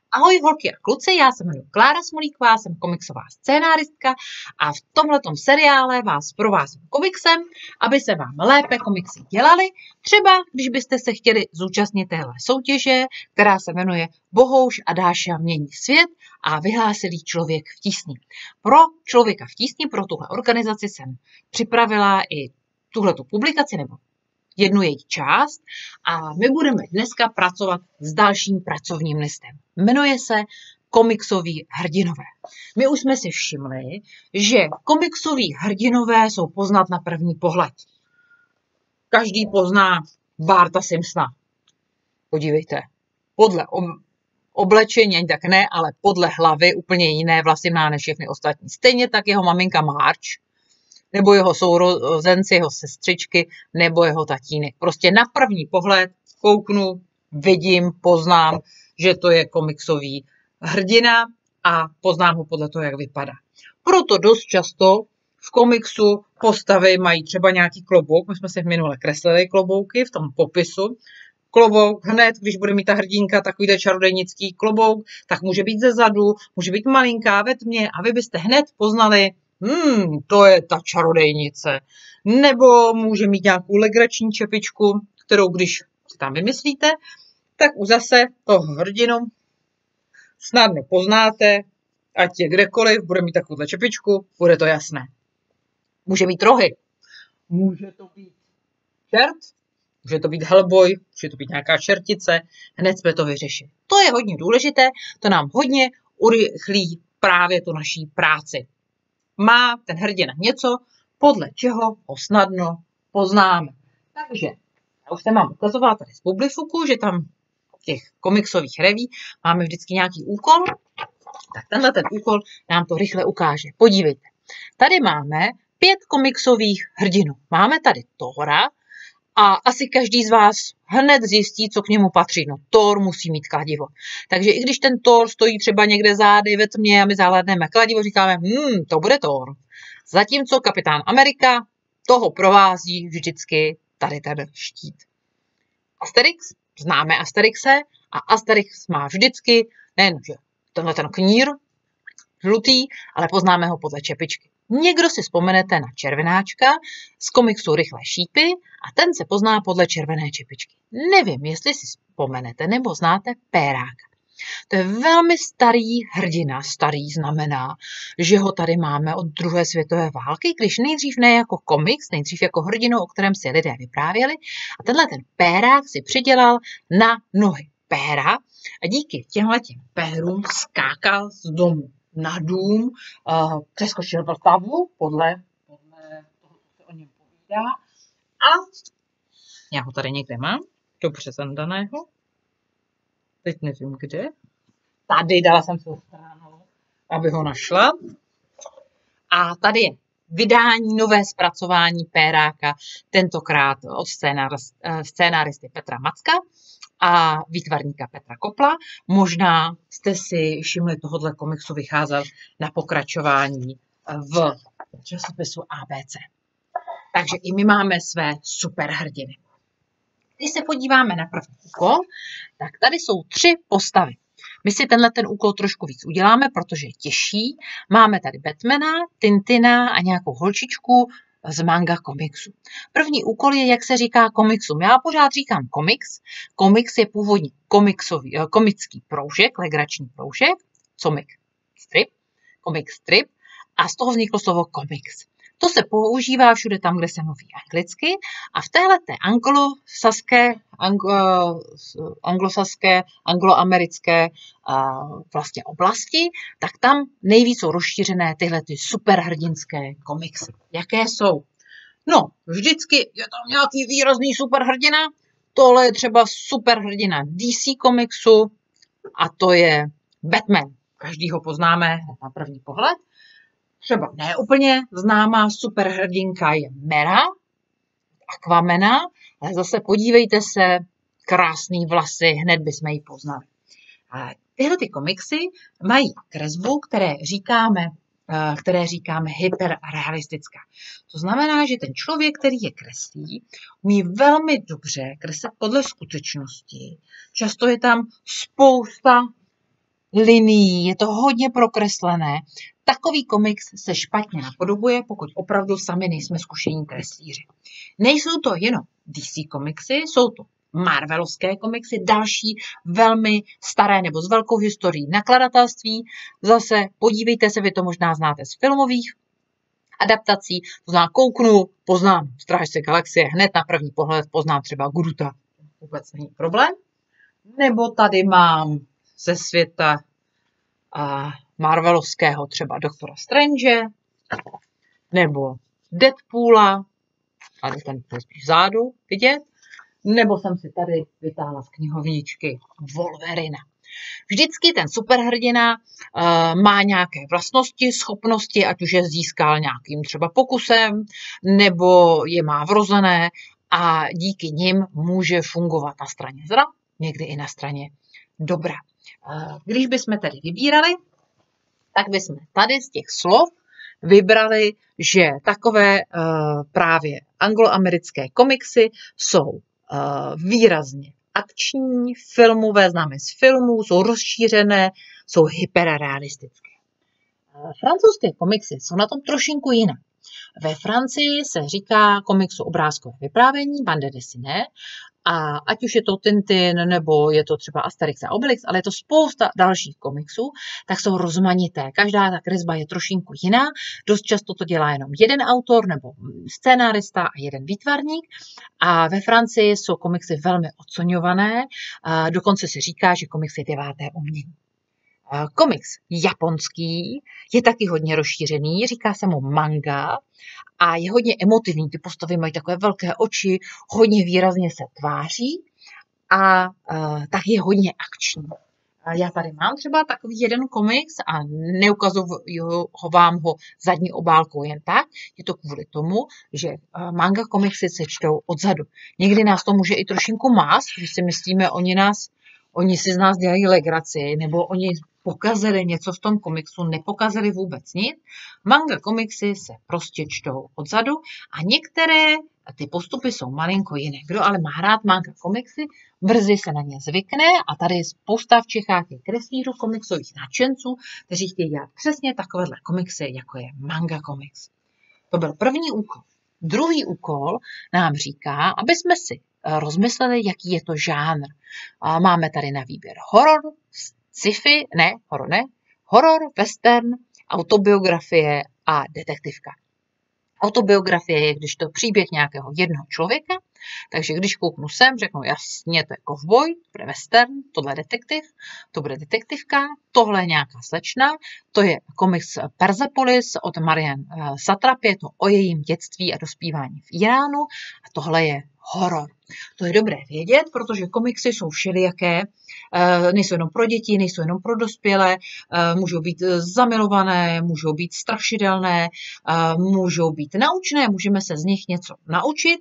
Ahoj holky a kluci, já se jmenuji Klára Smolíková, jsem komiksová scénáristka a v tomhletom seriále vás provázím komiksem, aby se vám lépe komiksy dělaly. Třeba, když byste se chtěli zúčastnit téhle soutěže, která se jmenuje Bohouš a Dáša mění svět a vyhlásilý člověk v tísni. Pro Člověka v tísni, pro tuhle organizaci jsem připravila i tuhletu publikaci nebo jednu její část a my budeme dneska pracovat s dalším pracovním listem. Jmenuje se Komiksoví hrdinové. My už jsme si všimli, že komiksoví hrdinové jsou poznat na první pohled. Každý pozná Barta Simpsona. Podívejte, podle oblečení, ani tak ne, ale podle hlavy úplně jiné vlasy má než všechny ostatní. Stejně tak jeho maminka Marge, nebo jeho sourozenci, jeho sestřičky, nebo jeho tatínek. Prostě na první pohled kouknu, vidím, poznám, že to je komiksový hrdina a poznám ho podle toho, jak vypadá. Proto dost často v komiksu postavy mají třeba nějaký klobouk. My jsme si minule kreslili klobouky v tom popisu. Klobouk hned, když bude mít ta hrdinka takovýhle čarodejnický klobouk, tak může být ze zadu, může být malinká ve tmě a vy byste hned poznali, to je ta čarodejnice. Nebo může mít nějakou legrační čepičku, kterou když si tam vymyslíte, tak už zase toho hrdinu snadno poznáte, ať je kdekoliv, bude mít takovouhle čepičku, bude to jasné. Může mít rohy. Může to být čert, může to být hellboy, může to být nějaká čertice, hned jsme to vyřešili. To je hodně důležité, to nám hodně urychlí právě tu naší práci. Má ten hrdina něco, podle čeho ho snadno poznáme. Takže já už se mám ukazovala tady z Publifuku, že tam v těch komiksových reví máme vždycky nějaký úkol, tak tenhle ten úkol nám to rychle ukáže. Podívejte, tady máme 5 komiksových hrdinů. Máme tady Thora a asi každý z vás hned zjistí, co k němu patří. No, Thor musí mít kladivo. Takže i když ten Thor stojí třeba někde zády ve tmě a my zahlédneme kladivo, říkáme, to bude Thor. Zatímco Kapitán Amerika, toho provází vždycky tady ten štít. Asterix, známe Asterixe a Asterix má vždycky, nejen že tenhle ten knír, žlutý, ale poznáme ho podle čepičky. Někdo si vzpomenete na Červenáčka z komiksu Rychlé šípy a ten se pozná podle červené čepičky. Nevím, jestli si vzpomenete nebo znáte Péráka. To je velmi starý hrdina. Starý znamená, že ho tady máme od druhé světové války, když nejdřív ne jako komiks, nejdřív jako hrdinu, o kterém si lidé vyprávěli. A tenhle ten Pérák si přidělal na nohy péra a díky těmhletěm pérům skákal z domu na dům, přeskočil vrtavu, podle toho, co se o něm povídá. A já ho tady někde mám, dobře zandaného. Teď nevím kde. Tady dala jsem se stranou, aby ho našla. A tady je vydání, nové zpracování Péráka, tentokrát od scénáristy Petra Macka a výtvarníka Petra Kopla. Možná jste si všimli, tohohle komiksu vycházel na pokračování v časopisu ABC. Takže i my máme své superhrdiny. Když se podíváme na první úkol, tak tady jsou 3 postavy. My si tenhle ten úkol trošku víc uděláme, protože je těžší. Máme tady Batmana, Tintina a nějakou holčičku z manga komiksu. První úkol je, jak se říká komiksům. Já pořád říkám komiks. Komiks je původně komický proužek, legrační proužek, comic strip a z toho vzniklo slovo komiks. To se používá všude tam, kde se mluví anglicky a v téhleté angloamerické vlastně oblasti, tak tam nejvíc jsou rozšířené tyhle ty superhrdinské komiksy. Jaké jsou? No, vždycky je tam nějaký výrazný superhrdina, tohle je třeba superhrdina DC komiksu a to je Batman. Každý ho poznáme na první pohled. Třeba neúplně známá superhrdinka je Mera, Aquamena, ale zase podívejte se, krásný vlasy, hned bychom ji poznali. Tyhle ty komiksy mají kresbu, které říkáme hyperrealistická. To znamená, že ten člověk, který je kreslí, umí velmi dobře kreslit podle skutečnosti. Často je tam spousta linií, je to hodně prokreslené. Takový komiks se špatně napodobuje, pokud opravdu sami nejsme zkušení kreslíři. Nejsou to jenom DC komiksy, jsou to Marvelovské komiksy, další velmi staré nebo s velkou historií nakladatelství. Zase podívejte se, vy to možná znáte z filmových adaptací, to znamená kouknu, poznám Strážce galaxie, hned na první pohled poznám třeba Groota. Vůbec není problém. Nebo tady mám ze světa Marvelovského třeba Doktora Strange, nebo Deadpoola, tady ten spíš vzadu vidět, nebo jsem si tady vytáhla z knihovničky Wolverina. Vždycky ten superhrdina má nějaké vlastnosti, schopnosti, ať už je získal nějakým třeba pokusem, nebo je má vrozené a díky nim může fungovat na straně zla, někdy i na straně dobra. Když bychom tedy vybírali, tak bychom tady z těch slov vybrali, že takové právě angloamerické komiksy jsou výrazně akční, filmové, známe z filmů, jsou rozšířené, jsou hyperrealistické. Francouzské komiksy jsou na tom trošinku jiné. Ve Francii se říká komiksu obrázkové vyprávění, bande dessinée, a ať už je to Tintin, nebo je to třeba Asterix a Obelix, ale je to spousta dalších komiksů, tak jsou rozmanité. Každá ta kresba je trošinku jiná. Dost často to dělá jenom jeden autor nebo scénárista a jeden výtvarník. A ve Francii jsou komiksy velmi oceňované. Dokonce se říká, že komiks je 9. umění. Komiks japonský je taky hodně rozšířený, říká se mu manga a je hodně emotivní. Ty postavy mají takové velké oči, hodně výrazně se tváří a tak je hodně akční. Já tady mám třeba takový jeden komiks a neukazuju vám ho zadní obálkou jen tak. Je to kvůli tomu, že manga komiksy se čtou odzadu. Někdy nás to může i trošinku mást, když si myslíme, oni si z nás dělají legraci, nebo oni pokazili něco v tom komiksu, nepokazili vůbec nic. Manga komiksy se prostě čtou odzadu a některé ty postupy jsou malinko jiné. Kdo ale má rád manga komiksy, brzy se na ně zvykne a tady je spousta v Čechách je kreslířů komiksových nadšenců, kteří chtějí dělat přesně takovéhle komiksy, jako je manga komiks. To byl první úkol. Druhý úkol nám říká, aby jsme si rozmysleli, jaký je to žánr. Máme tady na výběr horor, sci-fi, horor, western, autobiografie a detektivka. Autobiografie je, když to příběh nějakého jednoho člověka, takže když kouknu sem, řeknu jasně, to je kovboj, to bude western, tohle je detektiv, to bude detektivka, tohle je nějaká slečna, to je komiks Persepolis od Marian Satrap, je to o jejím dětství a dospívání v Iránu a tohle je horor. To je dobré vědět, protože komiksy jsou všelijaké, nejsou jenom pro děti, nejsou jenom pro dospělé, můžou být zamilované, můžou být strašidelné, můžou být naučné, můžeme se z nich něco naučit.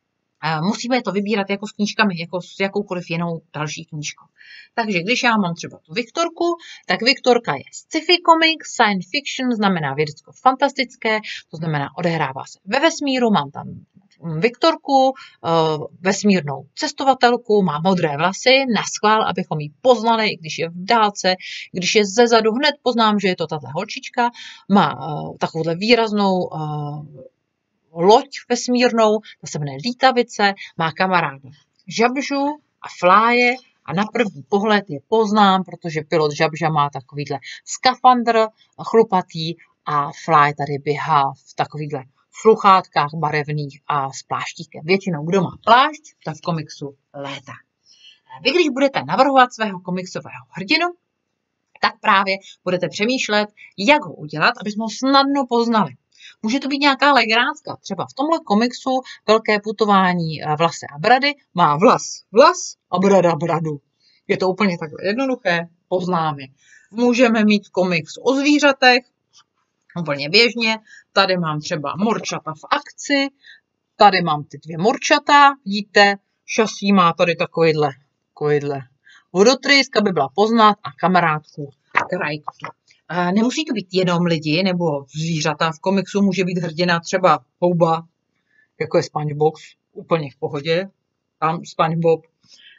Musíme to vybírat jako s knížkami, jako s jakoukoliv jinou další knížkou. Takže když já mám třeba tu Viktorku, tak Viktorka je sci-fi komiks, science fiction, znamená vědecko-fantastické, to znamená odehrává se ve vesmíru, mám tam Viktorku, vesmírnou cestovatelku, má modré vlasy, naschvál, abychom ji poznali, i když je v dálce, když je zezadu, hned poznám, že je to tato holčička, má takovouhle výraznou loď vesmírnou, ta se jmenuje Lítavice, má kamaráda Žabžu a Fláje a na první pohled je poznám, protože pilot Žabža má takovýhle skafandr chlupatý a Fly tady běhá v takovýhle sluchátkách barevných a s pláštíkem. Většinou, kdo má plášť, tak v komiksu létá. Vy, když budete navrhovat svého komiksového hrdinu, tak právě budete přemýšlet, jak ho udělat, aby jsme ho snadno poznali. Může to být nějaká legrácka. Třeba v tomhle komiksu Velké putování vlasy a brady má vlas a brada bradu. Je to úplně takhle jednoduché, poznáme. Můžeme mít komiks o zvířatech, úplně běžně. Tady mám třeba morčata v akci, tady mám ty dvě morčata, vidíte, šasí má tady takovýhle vodotrysk, aby byla poznat a kamarádku krajku. Nemusí to být jenom lidi nebo zvířata. V komiksu může být hrdina třeba houba, jako je SpongeBob, úplně v pohodě. Tam SpongeBob.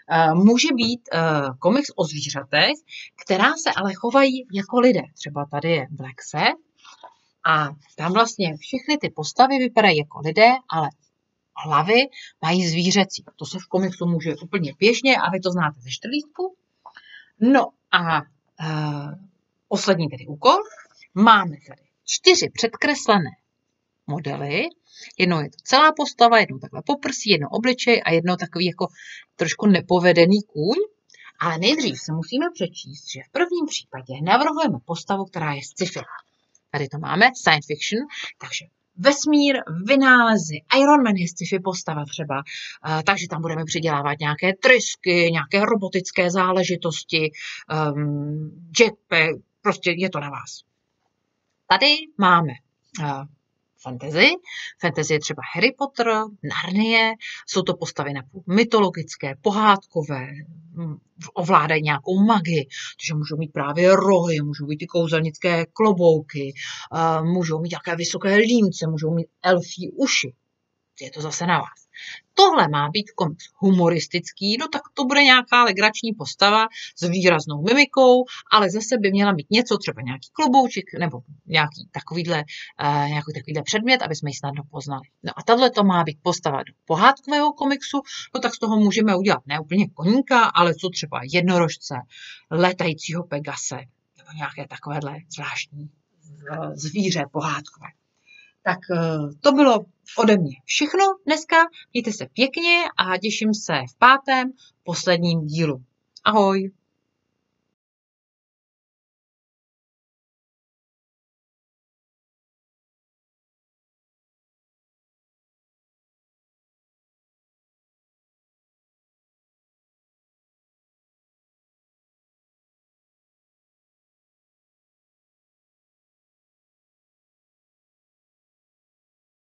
Může být komiks o zvířatech, která se ale chovají jako lidé. Třeba tady je Black Set a tam vlastně všechny ty postavy vypadají jako lidé, ale hlavy mají zvířecí. To se v komiksu může úplně běžně a vy to znáte ze čtrlístku. No a poslední tedy úkol. Máme tady 4 předkreslené modely. Jednou je to celá postava, jednou takhle poprsí, jednou obličej a jednou takový jako trošku nepovedený kůň. Ale nejdřív se musíme přečíst, že v prvním případě navrhujeme postavu, která je sci-fi. Tady to máme, science fiction, takže vesmír, vynálezy, Iron Man je sci-fi postava třeba, takže tam budeme přidělávat nějaké trysky, nějaké robotické záležitosti, jetpack, prostě je to na vás. Tady máme fantasy. Fantasy je třeba Harry Potter, Narnie, jsou to postavy napůl mytologické, pohádkové, ovládají nějakou magii, takže můžou mít právě rohy, můžou mít ty kouzelnické klobouky, můžou mít nějaké vysoké límce, můžou mít elfí uši. Je to zase na vás. Tohle má být komiks humoristický, no tak to bude nějaká legrační postava s výraznou mimikou, ale zase by měla mít něco, třeba nějaký klobouček nebo nějaký takovýhle předmět, aby jsme ji snadno poznali. No a tahle to má být postava do pohádkového komiksu, no tak z toho můžeme udělat ne úplně koníka, ale co třeba jednorožce, letajícího Pegase nebo nějaké takovéhle zvláštní zvíře pohádkové. Tak to bylo ode mě všechno dneska. Mějte se pěkně a těším se v 5. posledním dílu. Ahoj!